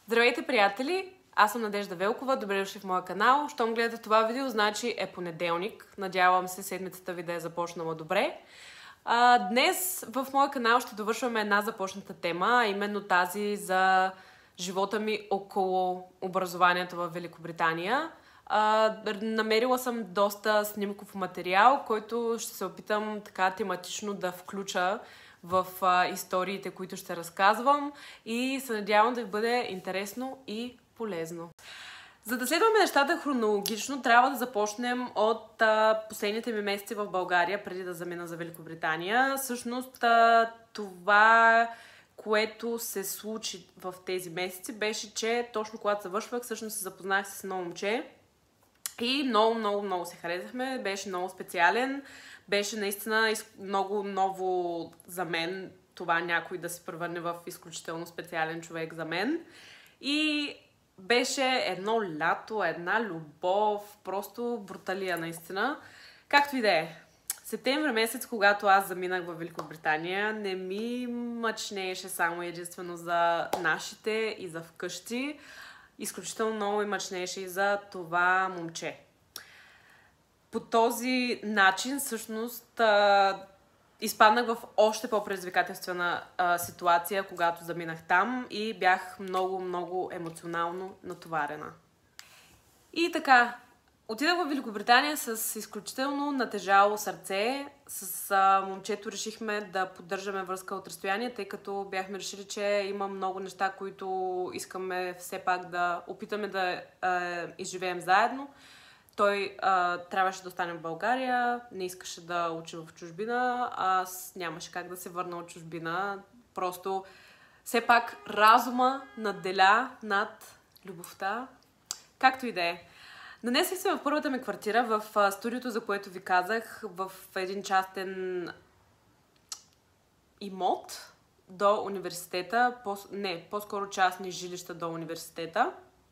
Здравейте, приятели! Аз съм Надежда Велкова, добре дошли в моя канал. Щом гледате това видео, значи е понеделник. Надявам се седмицата ви да е започнала добре. Днес в моя канал ще довършваме една започната тема, а именно тази за живота ми около образованието в Великобритания. Намерила съм доста снимков материал, който ще се опитам така тематично да включа в историите, които ще разказвам, и се надявам да ви бъде интересно и полезно. За да следваме нещата хронологично, трябва да започнем от последните ми месеци в България, преди да замина за Великобритания. Всъщност това, което се случи в тези месеци, беше, че точно когато завършвах, всъщност се запознах с едно момче и много се харесахме. Беше много специален. Беше наистина много ново за мен това някой да се превърне в изключително специален човек за мен. И беше едно лято, една любов, просто бруталия наистина. Както и да е. Септември месец, когато аз заминах в Великобритания, не ми мъчнееше само единствено за нашите и за вкъщи. Изключително много ми мъчнееше и за това момче. По този начин, всъщност, изпаднах в още по-предизвикателствена ситуация, когато заминах там и бях много емоционално натоварена. И така, отидах в Великобритания с изключително натежало сърце. С момчето решихме да поддържаме връзка от разстояние, тъй като бяхме решили, че има много неща, които искаме все пак да опитаме да изживеем заедно. Той трябваше да остане в България, не искаше да учи в чужбина, аз нямаше как да се върна от чужбина. Просто все пак разума надделя над любовта. Както и да е. Нанесох се в първата ми квартира, в студиото, за което ви казах, в един частен имот до университета, по-скоро частни жилища до университета.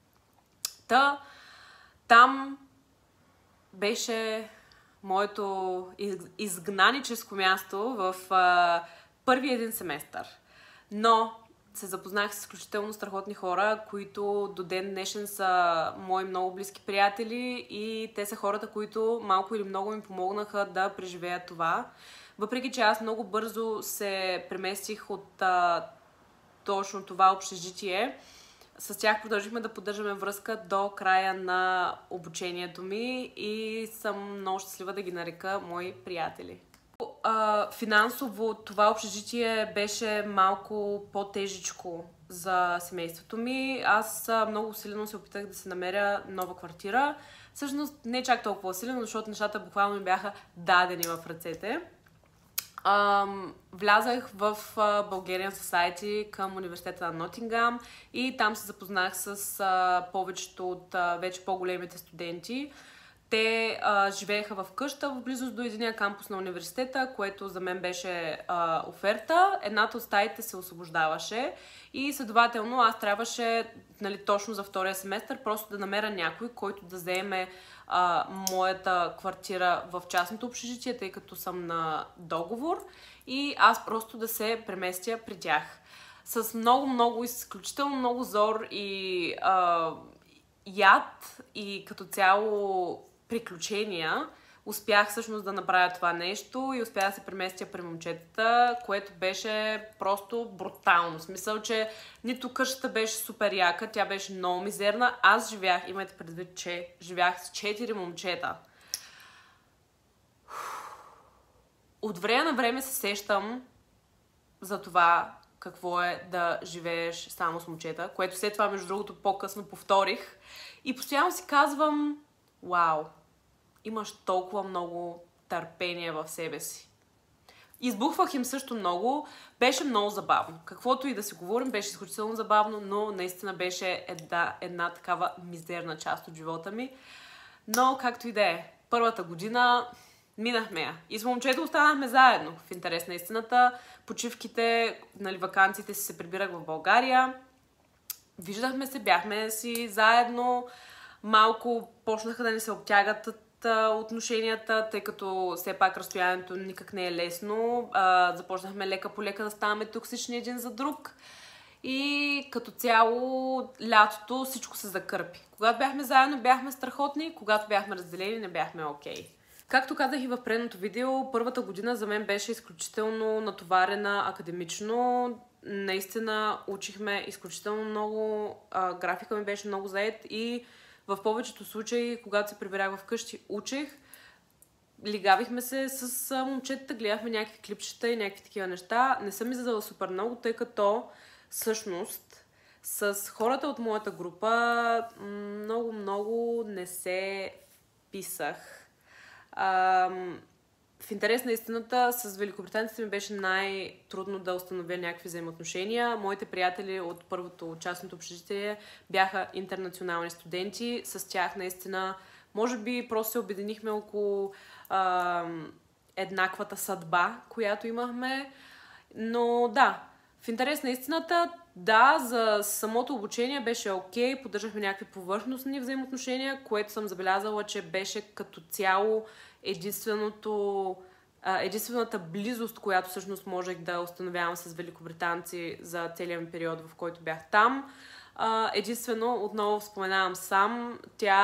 Там беше моето изгнаническо място в първия един семестър. Но се запознах с изключително страхотни хора, които до ден днешен са мои много близки приятели, и те са хората, които малко или много ми помогнаха да преживея това. Въпреки че аз много бързо се преместих от точно това общежитие, с тях продължихме да поддържаме връзка до края на обучението ми и съм много щастлива да ги нарека мои приятели. Финансово това общежитие беше малко по-тежичко за семейството ми. Аз много усилено се опитах да се намеря нова квартира. Всъщност не чак толкова усилено, защото нещата буквално ми бяха дадени в ръцете. Влязах в Bulgarian Society към университета на Нотингам и там се запознах с повечето от вече по-големите студенти. Те живееха в къща в близост до единия кампус на университета, което за мен беше оферта. Едната от стаите се освобождаваше и следователно аз трябваше, точно за втория семестър, просто да намеря някой, който да заеме моята квартира в частното общежитие, тъй като съм на договор, и аз просто да се преместя при тях. С изключително много зор и яд и като цяло приключения успях всъщност да направя това нещо и успях да се преместя при момчетата, което беше просто брутално. В смисъл, че нито къщата беше супер яка, тя беше много мизерна. Аз живях, имайте предвид, че живях с 4 момчета. От време на време се сещам за това какво е да живееш само с момчета, което след това, между другото, по-късно повторих. И постоянно си казвам, вау, имаш толкова много търпение в себе си. Избухвах им също много, беше много забавно. Каквото и да си говорим, беше изключително забавно, но наистина беше една такава мизерна част от живота ми. Но както и да е, първата година минахме я. И с момчето останахме заедно. В интерес на истината, почивките, ваканциите се прибирах в България. Виждахме се, бяхме си заедно. Малко почнаха да ни се обтягат отношенията, тъй като все пак разстоянието никак не е лесно. Започнахме лека по лека да ставаме токсични един за друг. И като цяло лятото всичко се закърпи. Когато бяхме заедно, бяхме страхотни, когато бяхме разделени, не бяхме окей. Както казах и в предното видео, първата година за мен беше изключително натоварена академично. Наистина учихме изключително много, графика ми беше много заед и в повечето случаи, когато се прибирах вкъщи, учех. Лигавихме се с момчетата, гледахме някакви клипчета и някакви такива неща. Не съм издала супер много, тъй като всъщност с хората от моята група много не се вписах. В интерес на истината, с великобританците ми беше най-трудно да установя някакви взаимоотношения. Моите приятели от първото частното общежитие бяха интернационални студенти. С тях наистина, може би просто се обединихме около еднаквата съдба, която имахме. Но да, в интерес на истината, да, за самото обучение беше окей, поддържахме някакви повърхностни взаимоотношения, което съм забелязала, че беше като цяло единствената близост, която всъщност можех да установявам с великобританци за целия ми период, в който бях там. Единствено, отново споменавам сам,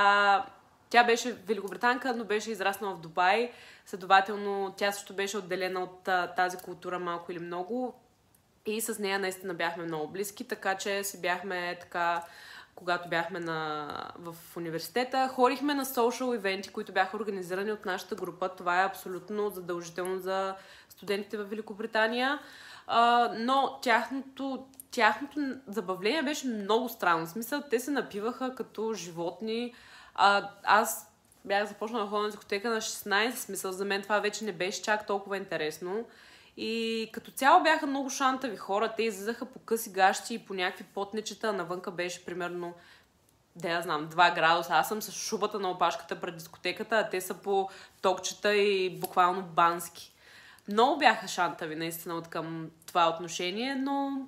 тя беше великобританка, но беше израснала в Дубай. Следователно, тя също беше отделена от тази култура малко или много. И с нея наистина бяхме много близки, така че си бяхме така, когато бяхме в университета. Ходихме на social ивенти, които бяха организирани от нашата група. Това е абсолютно задължително за студентите в Великобритания. Но тяхното забавление беше много странно. В смисъл, те се напиваха като животни. Аз бях започнала да ходя на дискотека на 16, смисъл за мен това вече не беше чак толкова интересно. И като цяло бяха много шантави хора, те излизаха по къси гащи и по някакви потничета, навънка беше примерно, 2 градуса. Аз съм с шубата на опашката пред дискотеката, а те са по токчета и буквално бански. Много бяха шантави наистина от към това отношение, но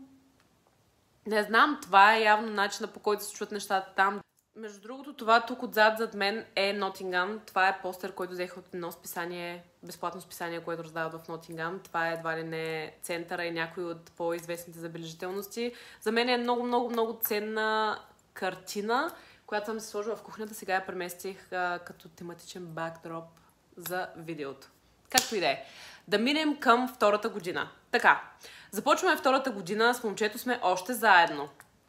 не знам, това е явно начина, по който се чуват нещата там. Между другото, това тук отзад зад мен е Нотингам. Това е постер, който взех от едно списание, безплатно списание, което раздават в Нотингам. Това е едва ли не центъра и някои от по-известните забележителности. За мен е много ценна картина, която съм си сложила в кухнята. Сега я преместих като тематичен бакдроп за видеото. Както и да е. Да минем към втората година. Така, започваме втората година, с момчето сме още заедно.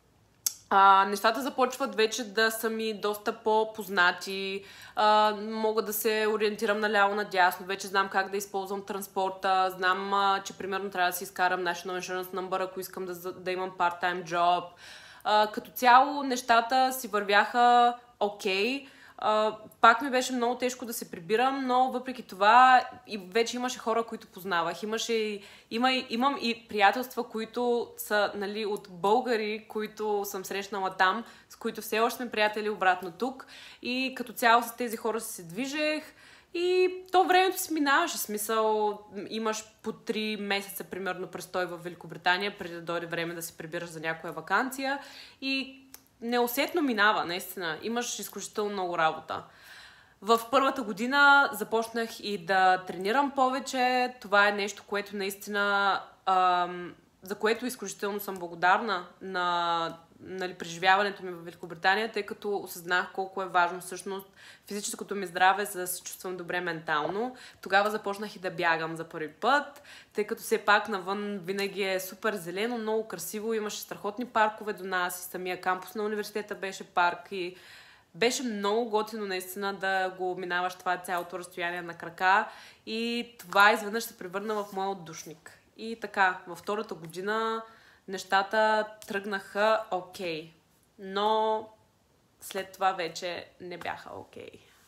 Нещата започват вече да са ми доста по-познати, мога да се ориентирам наляво-надясно, вече знам как да използвам транспорта, знам, че примерно трябва да си изкарам National Insurance Number, ако искам да имам part-time job. Като цяло нещата си вървяха окей. Пак ми беше много тежко да се прибирам, но въпреки това вече имаше хора, които познавах. Имам и приятелства, които са от българи, които съм срещнала там, с които все още сме приятели обратно тук. И като цяло с тези хора се движех. И то времето си минаваше. Смисъл, имаш по 3 месеца примерно престой в Великобритания, преди да дойде време да се прибираш за някоя ваканция. И неусетно минава, наистина. Имаш изключително много работа. В първата година започнах и да тренирам повече. Това е нещо, което наистина, за което изключително съм благодарна на преживяването ми в Великобритания, тъй като осъзнах колко е важно всъщност физическото ми здраве, за да се чувствам добре ментално. Тогава започнах и да бягам за първи път, тъй като все пак навън винаги е супер зелено, много красиво, имаше страхотни паркове до нас и самия кампус на университета беше парк и беше много готино наистина да го минаваш това цялото разстояние на крака и това изведнъж се превърна в моя отдушник. И така, във втората година нещата тръгнаха окей, но след това вече не бяха окей.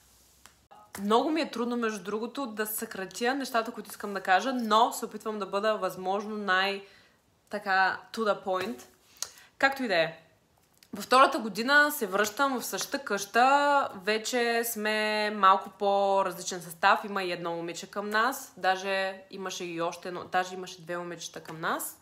Много ми е трудно, между другото, да съкратя нещата, които искам да кажа, но се опитвам да бъда възможно най-така to the point. Както и да е. Във втората година се връщам в същата къща. Вече сме малко по-различен състав. Има и едно момиче към нас. Даже имаше и още едно. Даже имаше 2 момичета към нас.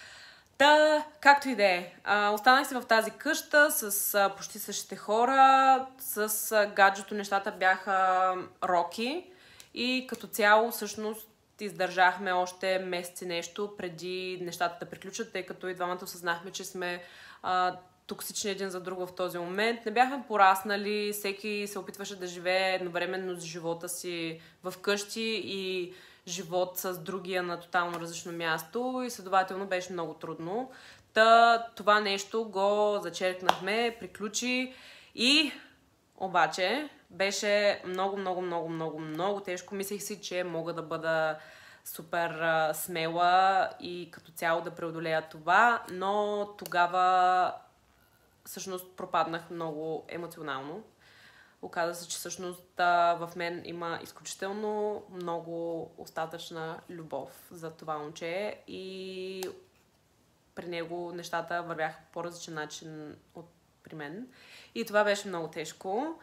Както и да е. Останах си в тази къща с почти същите хора. С гаджето нещата бяха роки. И като цяло, всъщност, издържахме още месеци нещо преди нещата да приключат, тъй като и двамата осъзнахме, че сме токсични един за друг в този момент. Не бяхме пораснали, всеки се опитваше да живее едновременно с живота си в къщи и живот с другия на тотално различно място и следователно беше много трудно. Това нещо го зачеркнахме, приключи и обаче беше много тежко. Мислех си, че мога да бъда супер смела и като цяло да преодолея това, но тогава всъщност пропаднах много емоционално. Оказа се, че всъщност в мен има изключително много остатъчна любов за това момче и при него нещата вървяха по по-различен начин от при мен. И това беше много тежко.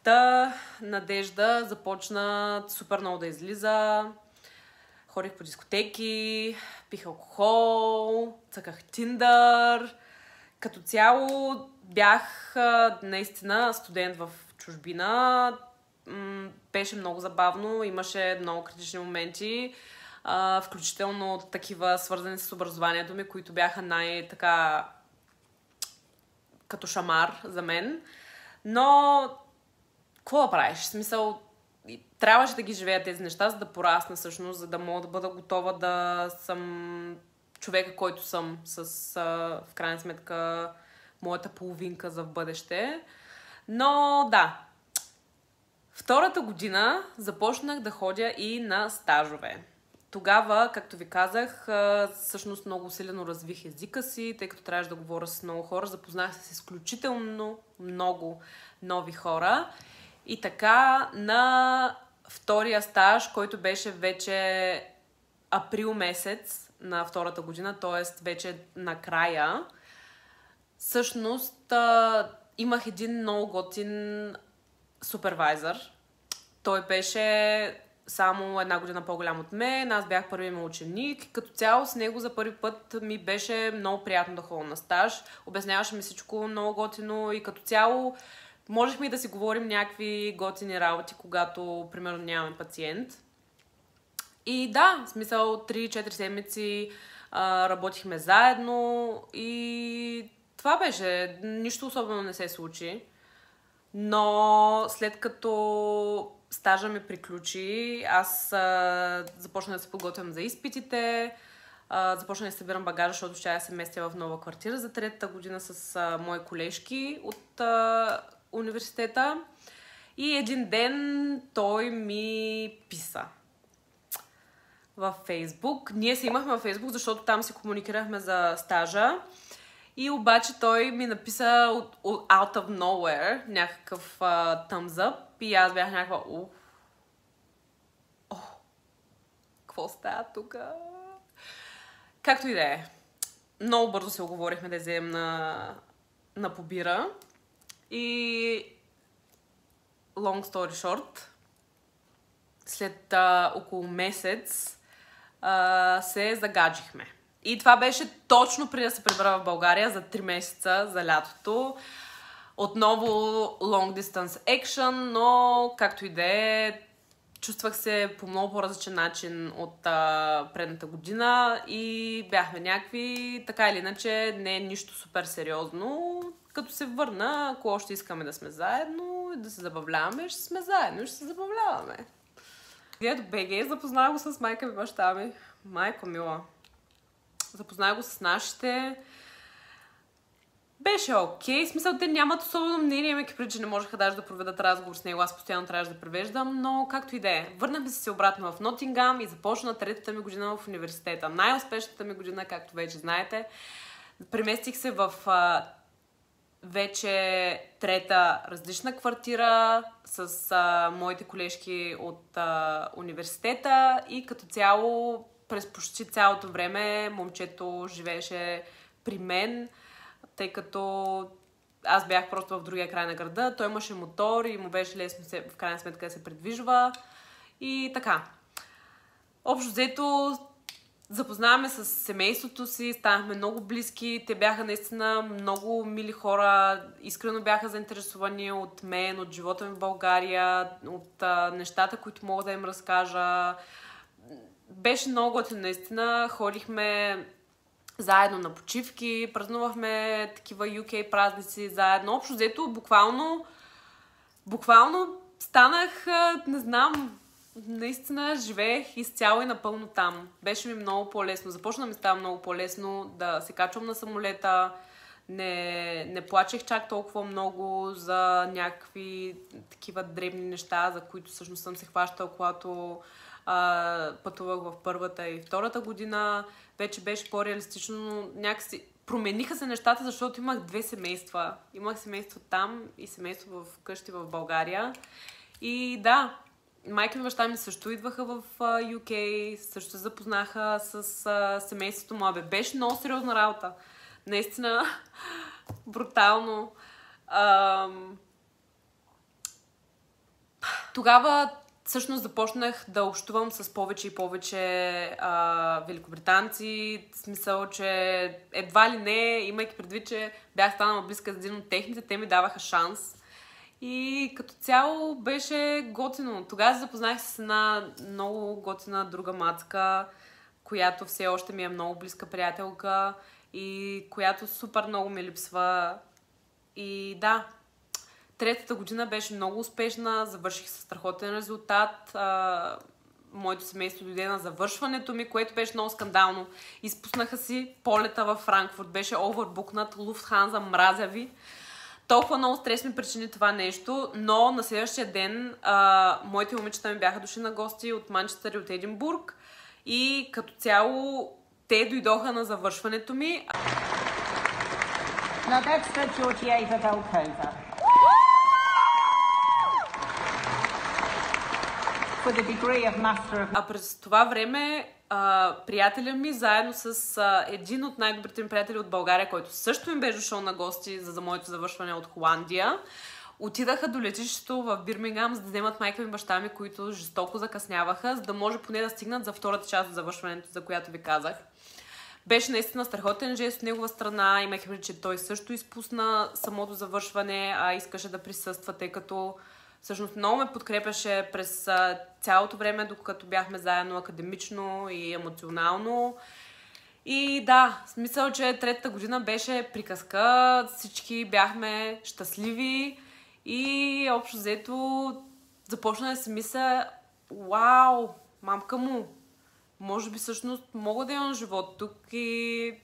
Надежда започна супер много да излиза. Ходих по дискотеки, пих алкохол, цъках Тиндър. Като цяло бях наистина студент в чужбина. Беше много забавно, имаше много критични моменти, включително такива свързани с образованието ми, които бяха най-така като шамар за мен. Но какво да правиш? В смисъл, трябваше да ги живея тези неща, за да порасна всъщност, за да мога да бъда готова да съм човека, който съм, с в крайна сметка моята половинка за в бъдеще. Но да, втората година започнах да ходя и на стажове. Тогава, както ви казах, всъщност много усилено развих езика си, тъй като трябваше да говоря с много хора. Запознах се с изключително много нови хора. И така на втория стаж, който беше вече април месец на втората година, т.е. вече накрая, всъщност имах един много готин супервайзър. Той беше само една година по-голям от мен, аз бях първият му ученик. Като цяло с него за първи път ми беше много приятно да ходя на стаж. Обясняваше ми всичко много готино и като цяло можехме да си говорим някакви готини работи, когато, примерно, нямаме пациент. И да, в смисъл 3-4 седмици работихме заедно и това беше. Нищо особено не се случи. Но след като стажа ми приключи, аз започнах да се подготвям за изпитите, започнах да събирам багажа, защото ще я се местя в нова квартира за третата година с мои колежки от университета. И един ден той ми писа във Фейсбук. Ние се имахме във Фейсбук, защото там си комуникирахме за стажа. И обаче той ми написа out of nowhere някакъв thumbs up и аз бях някаква какво става тук? Както и да е. Много бързо се оговорихме да вземем на побира. И long story short, след около месец се загаджихме. И това беше точно преди да се прибера в България за 3 месеца за лятото. Отново long distance action, но както и да е, чувствах се по много по-различен начин от предната година и бяхме някакви, така или иначе, не е нищо супер сериозно. Като се върна, ако още искаме да сме заедно и да се забавляваме, ще сме заедно и ще се забавляваме. До БГ запознах го с майка ми, баща ми. Майко мила. Запознах го с нашите. Беше окей. В смисъл, те нямат особено мнение, имайки преди, че не можеха даже да проведат разговор с него. Аз постоянно трябваше да превеждам, но както и да е. Върнахме се обратно в Нотингам и започна третата ми година в университета. Най-успешната ми година, както вече знаете. Преместих се в вече трета различна квартира с моите колежки от университета и като цяло през почти цялото време момчето живееше при мен, тъй като аз бях просто в другия край на града. Той имаше мотор и му беше лесно в крайна сметка да се придвижва. И така. Общо взето запознаваме с семейството си, станахме много близки. Те бяха наистина много мили хора. Искрено бяха заинтересовани от мен, от живота ми в България, от нещата, които мога да им разкажа. беше много готино наистина. Ходихме заедно на почивки, празнувахме такива UK празници заедно. Общо взето, буквално станах, не знам, наистина живеех изцяло и напълно там. Беше ми много по-лесно. Започна ми става много по-лесно да се качвам на самолета. Не плачех чак толкова много за някакви такива дребни неща, за които всъщност съм се хващала, когато пътувах в първата и втората година. Вече беше по-реалистично, но някакси промениха се нещата, защото имах две семейства. Имах семейство там и семейство в къщи в България. И да, майка и баща ми също идваха в UK, също се запознаха с семейството му. Беше много сериозна работа. Наистина, брутално. Тогава всъщност започнах да общувам с повече и повече великобританци. В смисъл, че едва ли не, имайки предвид, че бях станала близка с един от техните, те ми даваха шанс. И като цяло беше готино. Тогава се запознах с една много готина друга мацка, която все още ми е много близка приятелка и която супер много ми липсва. И да, третата година беше много успешна, завърших със страхотен резултат. Моето семейство дойде на завършването ми, което беше много скандално. Изпуснаха си полета във Франкфурт, беше овербукнат, Луфтханза, мразя ви. Толкова много стрес ми причини това нещо, но на следващия ден моите момичета ми бяха дошли на гости от Манчестър и от Единбург и като цяло те дойдоха на завършването ми. Now that's the Georgieva Volkova. For the degree of Master of... А през това време приятеля ми, заедно с един от най-добрите ми приятели от България, който също им беше дошъл на гости за моето завършване от Холандия, отидаха до летището в Бирмингам, за да вземат майка ми и баща ми, които жестоко закъсняваха, за да може поне да стигнат за втората част от завършването, за която ви казах. Беше наистина страхотен жест от негова страна, имах предвид, че той също изпусна самото завършване, а искаше да присъства, тъй като всъщност много ме подкрепяше през цялото време, докато бяхме заедно академично и емоционално. И да, смисъл, че третата година беше приказка, всички бяхме щастливи и общо взето започна да си мисля, вау, мамка му, може би всъщност мога да имам живот тук и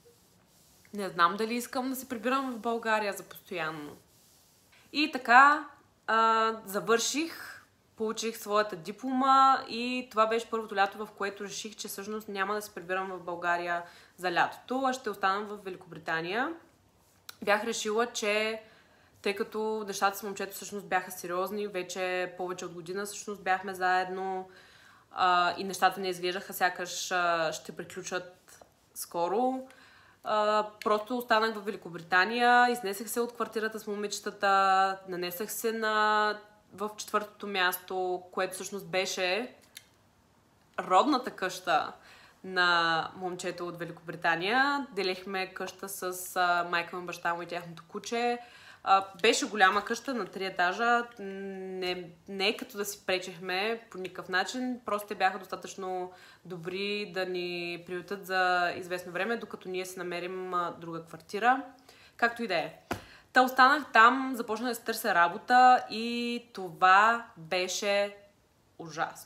не знам дали искам да се прибирам в България за постоянно. И така завърших, получих своята диплома и това беше първото лято, в което реших, че всъщност няма да се прибирам в България за лятото, а ще останам в Великобритания. Бях решила, че тъй като нещата с момчето всъщност бяха сериозни, вече повече от година всъщност бяхме заедно и нещата не изглеждаха сякаш ще приключат скоро. Просто останах в Великобритания, изнесех се от квартирата с момичетата, нанесах се в четвъртото място, което всъщност беше родната къща на момчето от Великобритания. Делихме къща с майка ми, баща му и тяхното куче. Беше голяма къща на 3 етажа. Не е като да си пречехме по никакъв начин. Просто те бяха достатъчно добри да ни приютат за известно време, докато ние си намерим друга квартира. Както и да е. Та останах там, започнах да се търся работа и това беше ужасно.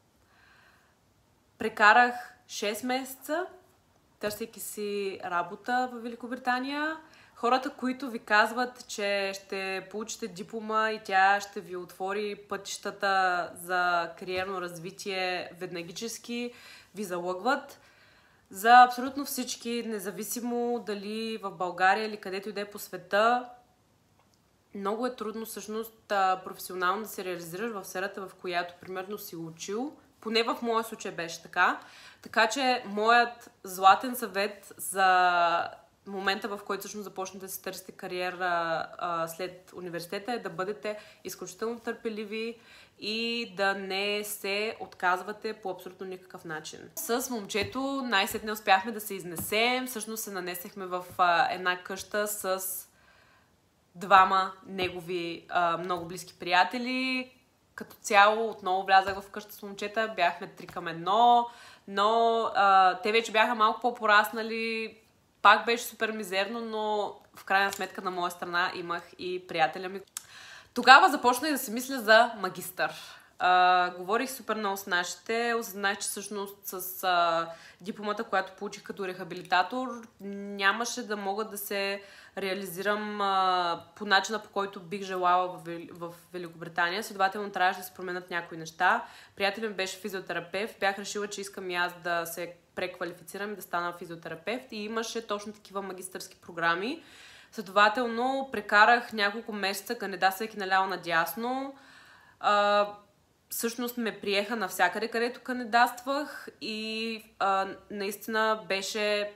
Прекарах 6 месеца, търсейки си работа в Великобритания. Хората, които ви казват, че ще получите диплома и тя ще ви отвори пътищата за кариерно развитие веднагически, ви залъгват. За абсолютно всички, независимо дали в България или където и да е по света, много е трудно всъщност професионално да се реализираш в сферата, в която примерно си учил. Поне в моя случай беше така. Така че моят златен съвет за момента, в който всъщност започнете да си търсите кариера след университета, е да бъдете изключително търпеливи и да не се отказвате по абсолютно никакъв начин. С момчето най-сетне успяхме да се изнесем. Всъщност се нанесехме в една къща с двама негови много близки приятели. Като цяло отново влязах в къща с момчета, бяхме 3 към 1. но те вече бяха малко по-пораснали, пак беше супер мизерно, но в крайна сметка на моя страна имах и приятеля ми. Тогава започнах да си мисля за магистър. Говорих супер много с нашите, осъзнах, че всъщност с дипломата, която получих като рехабилитатор, нямаше да мога да се реализирам по начина, по който бих желала в Великобритания. Следователно трябваше да се променят някои неща. Приятелят ми беше физиотерапевт, бях решила, че искам и аз да се преквалифицирам и да стана физиотерапевт и имаше точно такива магистърски програми. Следователно прекарах няколко месеца, кандидатствайки наляво надясно. Всъщност ме приеха навсякъде, където кандидатствах и наистина беше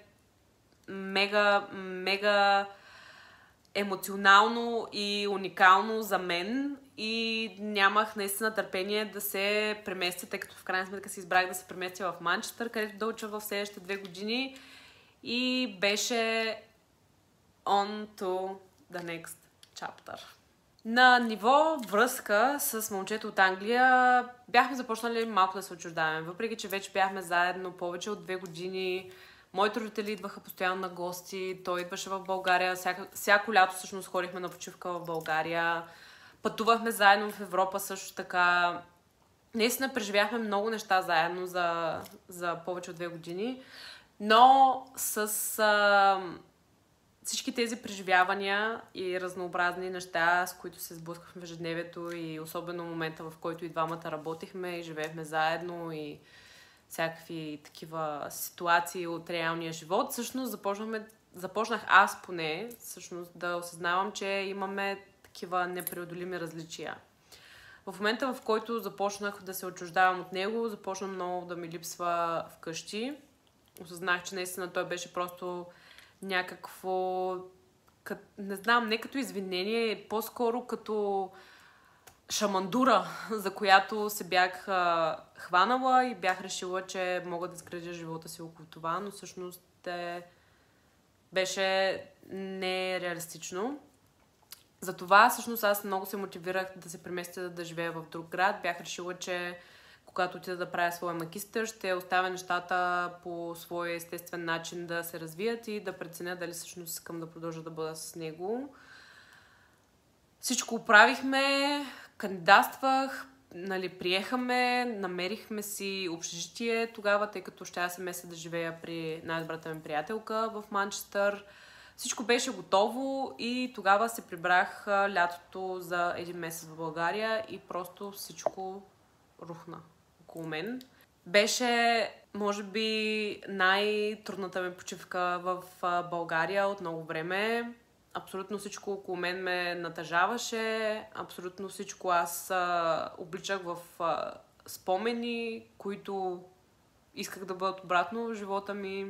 мега емоционално и уникално за мен и нямах наистина търпение да се преместя, тъй като в крайна сметка си избрах да се преместя в Манчестър, където да уча в следващите 2 години и беше on to the next chapter. На ниво връзка с момчето от Англия бяхме започнали малко да се отчуждаваме. Въпреки че вече бяхме заедно повече от 2 години, моите родители идваха постоянно на гости, той идваше в България, всяко лято всъщност ходихме на почивка в България, пътувахме заедно в Европа също така. Наистина преживяхме много неща заедно за повече от 2 години, но с всички тези преживявания и разнообразни неща, с които се сблъскахме в ежедневието и особено момента, в който и двамата работихме и живеехме заедно и всякакви такива ситуации от реалния живот, всъщност започнах аз поне всъщност да осъзнавам, че имаме такива непреодолими различия. В момента, в който започнах да се отчуждавам от него, започна много да ми липсва вкъщи. Осъзнах, че наистина той беше просто някакво, не знам, не като извинение, по-скоро като шамандура, за която се бях хванала и бях решила, че мога да изградя живота си около това, но всъщност беше нереалистично. Затова всъщност аз много се мотивирах да се преместя да живея в друг град. Бях решила, че когато отида да правя своя магистър, ще оставя нещата по своя естествен начин да се развият и да преценя дали всъщност искам да продължа да бъда с него. Всичко оправихме, кандидатствах, приехаме, намерихме си общежитие тогава, тъй като ще се меся да живея при най-добрата ми приятелка в Манчестър. Всичко беше готово и тогава се прибрах лятото за 1 месец в България и просто всичко рухна около мен. Беше, може би, най-трудната ми почивка в България от много време. Абсолютно всичко около мен ме натъжаваше. Абсолютно всичко аз обличах в спомени, които исках да бъдат обратно в живота ми.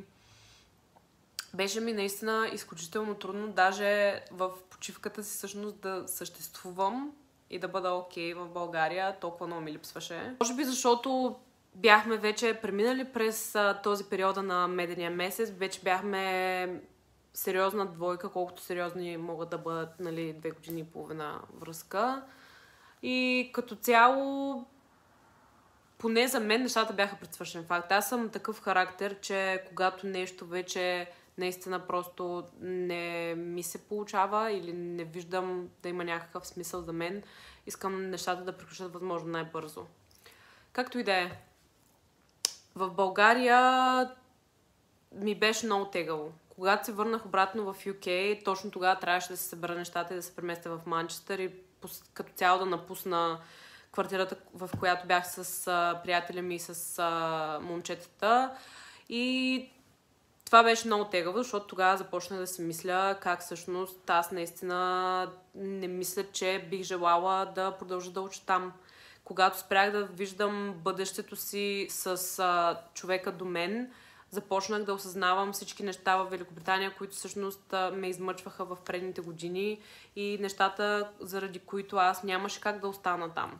Беше ми наистина изключително трудно, даже в почивката си всъщност да съществувам и да бъда окей в България. Толкова много ми липсваше. Може би защото бяхме вече преминали през този периода на медения месец. Вече бяхме сериозна двойка, колкото сериозни могат да бъдат 2 години и половина връзка. И като цяло, поне за мен нещата бяха предсвършен факт. Аз съм такъв характер, че когато нещо вече наистина просто не ми се получава или не виждам да има някакъв смисъл за мен, искам нещата да приключат възможно най-бързо. Както и да е. В България ми беше много тегаво. Когато се върнах обратно в UK, точно тогава трябваше да се събера нещата и да се преместя в Манчестър и като цяло да напусна квартирата, в която бях с приятеля ми и с момчетата. И това беше много тегаво, защото тогава започнах да си мисля как всъщност аз наистина не мисля, че бих желала да продължа да уча там. Когато спрях да виждам бъдещето си с човека до мен, започнах да осъзнавам всички неща в Великобритания, които всъщност ме измъчваха в предните години и нещата, заради които аз нямаше как да остана там.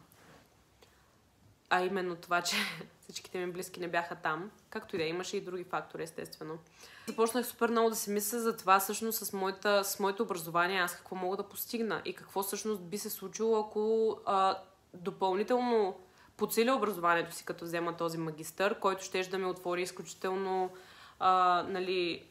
А именно това, че всичките ми близки не бяха там. Както и да, имаше и други фактори, естествено. Започнах супер много да си мисля за това всъщност с моето образование, аз какво мога да постигна и какво всъщност би се случило, ако допълнително подсиля образованието си, като взема този магистър, който щеше да ми отвори изключително нали,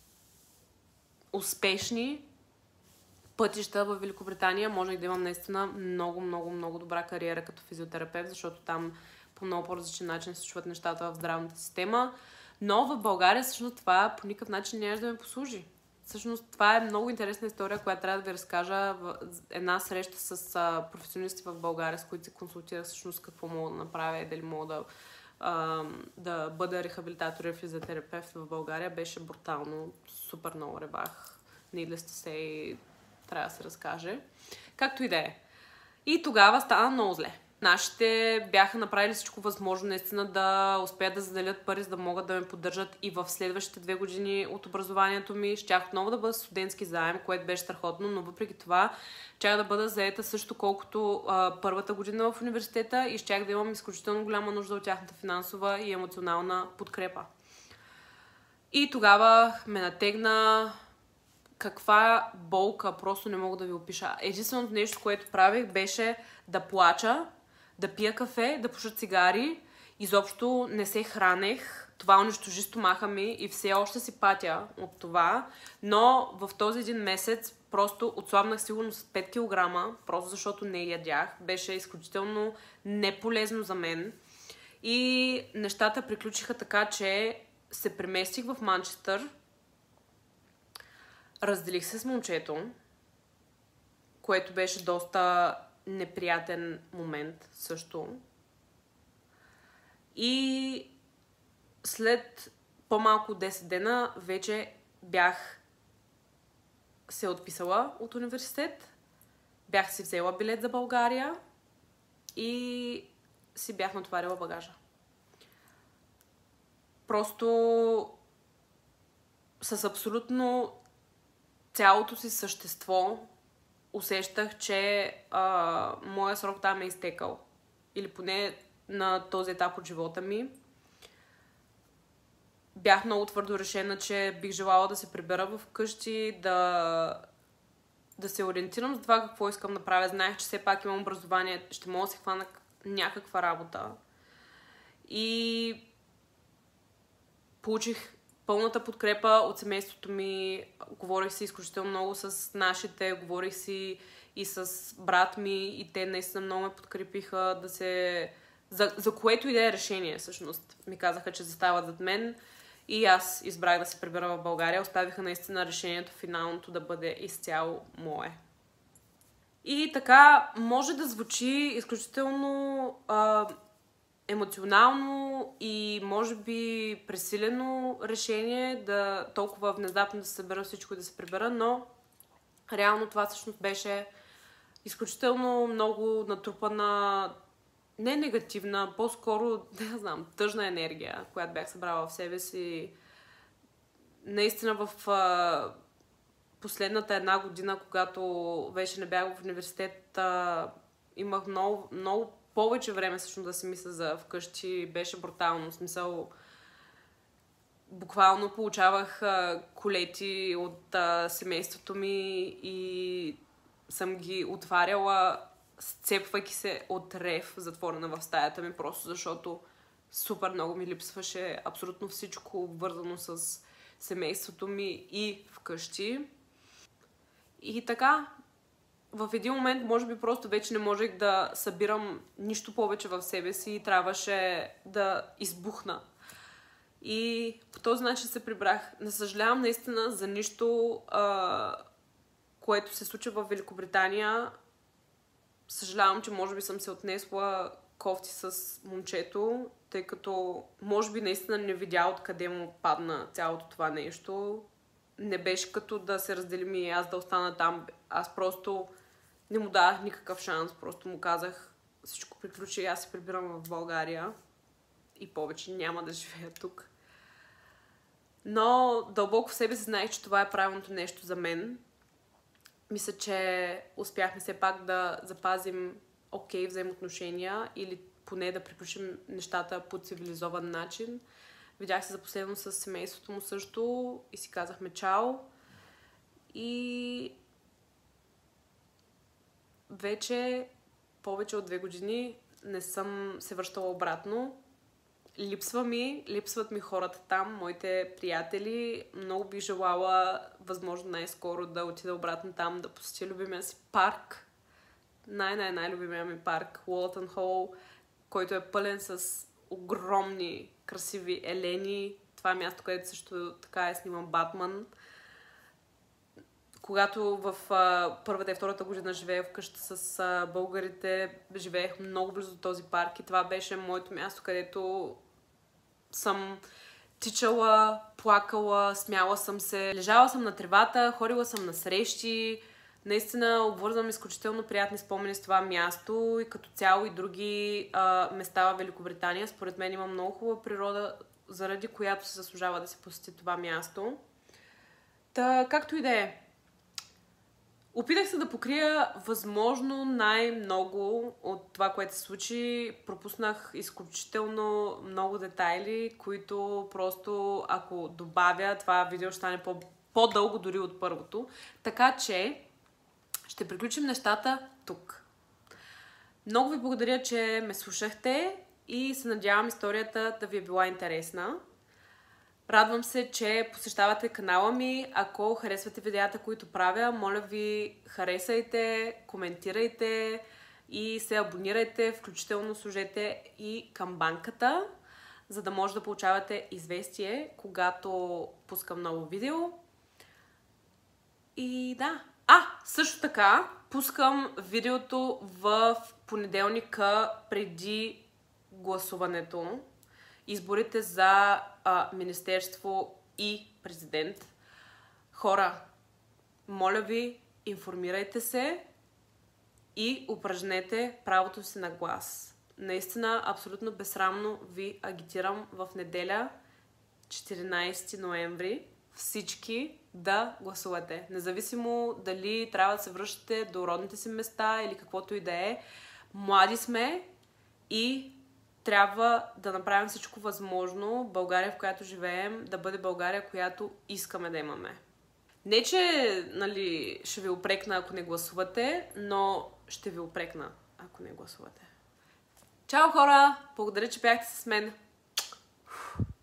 успешни пътища в Великобритания. Можех да имам наистина много, много, много добра кариера като физиотерапевт, защото там по много по-различен начин се случват нещата в здравната система. Но в България всъщност това по никакъв начин няма да ме послужи. Всъщност това е много интересна история, която трябва да ви разкажа в една среща с професионалисти в България, с които се консултирах всъщност какво мога да направя и дали мога да бъда рехабилитатор и физиотерапевт в България. Беше брутално, супер много ревах. Needless to say, трябва да се разкаже. Както и да е. И тогава стана много зле. Нашите бяха направили всичко възможно наистина да успеят да заделят пари, за да могат да ме поддържат и в следващите 2 години от образованието ми. Щях отново да бъда студентски заем, което беше страхотно, но въпреки това щях да бъда заета също колкото първата година в университета и щях да имам изключително голяма нужда от тяхната финансова и емоционална подкрепа. И тогава ме натегна каква болка, просто не мога да ви опиша. Единственото нещо, което правих, беше да плача, да пия кафе, да пуша цигари. Изобщо не се хранех. Това унищожи стомаха ми и все още си патя от това. Но в този един месец просто отслабнах сигурно с 5 кг, просто защото не ядях. Беше изключително неполезно за мен. И нещата приключиха така, че се преместих в Манчестър. Разделих се с момчето, което беше доста неприятен момент също. И след по-малко от 10 дена вече бях се отписала от университет, бях си взела билет за България и си бях натоварила багажа. Просто с абсолютно цялото си същество усещах, че моя срок там е изтекал. Или поне на този етап от живота ми. Бях много твърдо решена, че бих желала да се прибера в къщи, да се ориентирам за това какво искам да правя. Знаех, че все пак имам образование, ще мога да се хвана някаква работа. И получих пълната подкрепа от семейството ми. Говорих си изключително много с нашите, говорих си и с брат ми и те наистина много ме подкрепиха да се... За което и да е решение, всъщност. Ми казаха, че застават зад мен и аз избрах да се прибера в България. Оставиха наистина решението финалното да бъде изцяло мое. И така, може да звучи изключително емоционално и може би пресилено решение да толкова внезапно да се събера всичко и да се прибера, но реално това всъщност беше изключително много натрупана, не негативна, по-скоро, не знам, тъжна енергия, която бях събрала в себе си. Наистина в последната 1 година, когато вече не бях в университет, имах много, много повече време всъщност да си мисля за вкъщи. Беше брутално. В смисъл, буквално получавах колети от семейството ми и съм ги отваряла, сцепвайки се от рев, затворена в стаята ми, просто защото супер много ми липсваше абсолютно всичко, вързано с семейството ми и вкъщи. И така, в един момент, може би просто вече не можех да събирам нищо повече в себе си и трябваше да избухна. И по този начин се прибрах. Не съжалявам наистина за нищо, което се случва в Великобритания. Съжалявам, че може би съм се отнесла кофти с момчето, тъй като може би наистина не видя откъде му падна цялото това нещо. Не беше като да се разделим и аз да остана там. Аз просто не му дадах никакъв шанс. Просто му казах, всичко приключи и аз се прибирам в България и повече няма да живея тук. Но дълбоко в себе си знаех, че това е правилното нещо за мен. Мисля, че успяхме все пак да запазим окей взаимоотношения или поне да приключим нещата по цивилизован начин. Видях се за последно с семейството му също и си казахме чао. И вече повече от 2 години не съм се връщала обратно. Липсват ми хората там, моите приятели. Много бих желала, възможно най-скоро, да отида обратно там, да посетя любимия си парк. Най-любимия ми парк, Уолтън Хол, който е пълен с огромни, красиви елени. Това е място, където също така е сниман Батман. Когато в първата и втората година живеех вкъщи с българите, живеех много близо до този парк и това беше моето място, където съм тичала, плакала, смяла съм се, лежала съм на тревата, ходила съм на срещи. Наистина обвързвам изключително приятни спомени с това място и като цяло и други места в Великобритания. Според мен има много хубава природа, заради която се заслужава да се посети това място. Та, както и да е. Опитах се да покрия възможно най-много от това, което се случи. Пропуснах изключително много детайли, които просто, ако добавя, това видео ще стане по-дълго дори от първото. Така че ще приключим нещата тук. Много ви благодаря, че ме слушахте и се надявам историята да ви е била интересна. Радвам се, че посещавате канала ми. Ако харесвате видеята, които правя, моля ви, харесайте, коментирайте и се абонирайте, включително сложете и камбанката, за да може да получавате известие, когато пускам ново видео. И да. Също така, пускам видеото в понеделника преди гласуването. Изборите за министерство и президент. Хора, моля ви, информирайте се и упражнете правото си на глас. Наистина, абсолютно безсрамно ви агитирам в неделя, 14 ноември, всички да гласувате. Независимо дали трябва да се връщате до родните си места или каквото и да е. Млади сме и трябва да направим всичко възможно България, в която живеем, да бъде България, която искаме да имаме. Не, че ще ви упрекна, ако не гласувате, но ще ви упрекна, ако не гласувате. Чао, хора! Благодаря, че бяхте с мен.